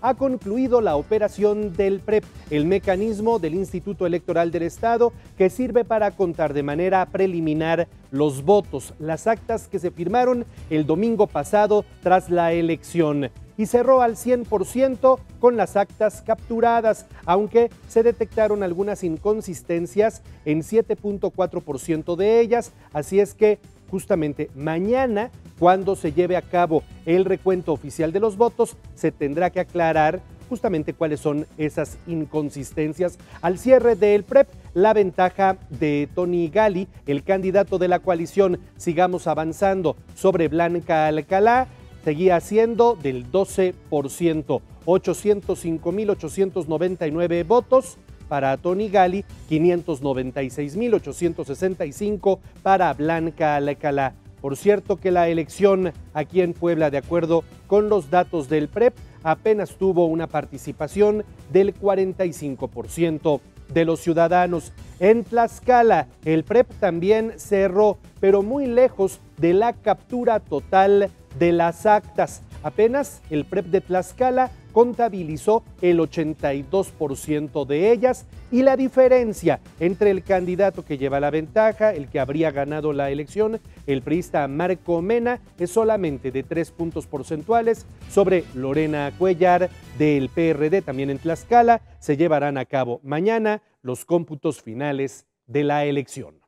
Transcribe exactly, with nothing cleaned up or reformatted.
ha concluido la operación del P R E P, el mecanismo del Instituto Electoral del Estado que sirve para contar de manera preliminar los votos, las actas que se firmaron el domingo pasado tras la elección, y cerró al cien por ciento con las actas capturadas, aunque se detectaron algunas inconsistencias en siete punto cuatro por ciento de ellas, así es que justamente mañana, cuando se lleve a cabo el recuento oficial de los votos, se tendrá que aclarar justamente cuáles son esas inconsistencias. Al cierre del P R E P, la ventaja de Tony Gali, el candidato de la coalición Sigamos Avanzando, sobre Blanca Alcalá, seguía siendo del doce por ciento, ochocientos cinco mil ochocientos noventa y nueve votos para Tony Gali, quinientos noventa y seis mil ochocientos sesenta y cinco para Blanca Alcalá. Por cierto que la elección aquí en Puebla, de acuerdo con los datos del P R E P, apenas tuvo una participación del cuarenta y cinco por ciento de los ciudadanos. En Tlaxcala, el P R E P también cerró, pero muy lejos de la captura total de las actas. Apenas el P R E P de Tlaxcala contabilizó el ochenta y dos por ciento de ellas, y la diferencia entre el candidato que lleva la ventaja, el que habría ganado la elección, el priista Marco Mena, es solamente de tres puntos porcentuales sobre Lorena Cuellar del P R D. También en Tlaxcala se llevarán a cabo mañana los cómputos finales de la elección.